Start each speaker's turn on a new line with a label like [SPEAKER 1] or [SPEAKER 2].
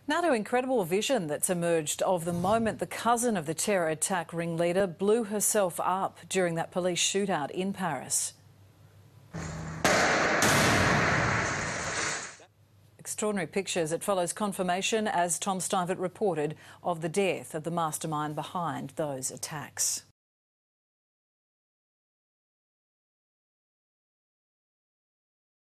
[SPEAKER 1] Now to incredible vision that's emerged of the moment the cousin of the terror attack ringleader blew herself up during that police shootout in Paris. Extraordinary pictures. It follows confirmation, as Tom Stuyvesant reported, of the death of the mastermind behind those attacks.